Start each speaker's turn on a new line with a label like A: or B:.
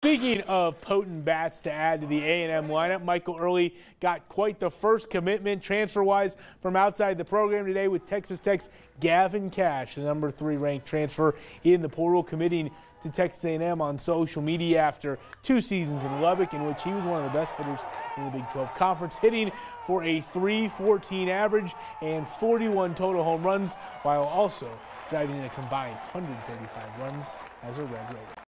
A: Speaking of potent bats to add to the A&M lineup, Michael Early got quite the first commitment transfer-wise from outside the program today with Texas Tech's Gavin Kash, the number 3 ranked transfer in the portal, committing to Texas A&M on social media after 2 seasons in Lubbock, in which he was one of the best hitters in the Big 12 Conference, hitting for a .314 average and 41 total home runs, while also driving in a combined 135 runs as a Red Raider.